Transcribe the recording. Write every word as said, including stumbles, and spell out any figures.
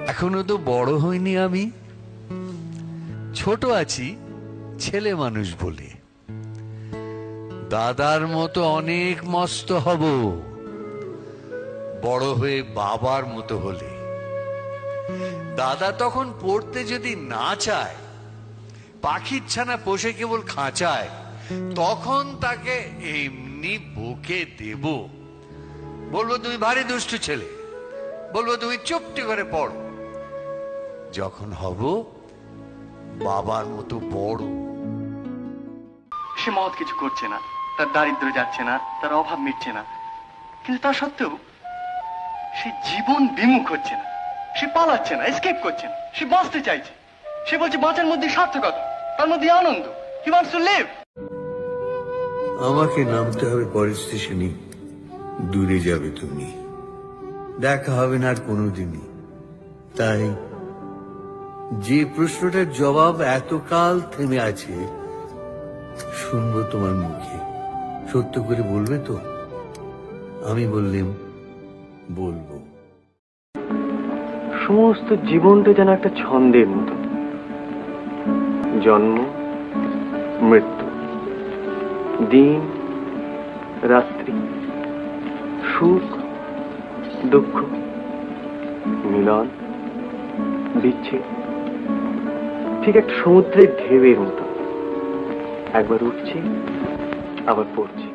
এখনো তো বড় হইনি আমি, ছোট আছি ছেলে মানুষ বলে। দাদার মতো অনেক মস্ত হব বড় হয়ে বাবার মতো হলে। দাদা তখন পড়তে যদি না চায়, পাখির ছানা পোষে কেবল খাঁচায়, তখন তাকে এমনি বকে দেব। বলবো তুমি ভারী দুষ্টু ছেলে, বলবো তুমি চুপটি করে পড়ো। যখন হব বাবার মতো বড়। সে মহৎ কিছু করছে না, তার দারিদ্র যাচ্ছে না, তার অভাব মিটছে না, কিন্তু তা সত্ত্বেও সে জীবন বিমুখ হচ্ছে না, সে পালাচ্ছে না, এসকেপ করছে না, সে বাঁচতে চাইছে। সে বলছে বাঁচার মধ্যে সার্থকতা, তার মধ্যে আনন্দ। He wants to live. আমাকে নামতে হবে পরের স্টেশনে, দূরে যাবে তুমি, দেখা হবে না আর কোনোদিনই। তাই যে প্রশ্নটার জবাব এতকাল থেমে আছে শুনবো তোমার মুখে, সত্য করে বলবে তো? আমি বললেম বলবো। সমস্ত জীবনটা যেন একটা ছন্দের মতো, জন্ম মৃত্যু, দিন রাত্রি, সুখ দুঃখ, মিলন বিচ্ছেদ, ঠিক একটা সমুদ্রের ঢেউয়ের মতো, একবার উঠছে আবার পড়ছে।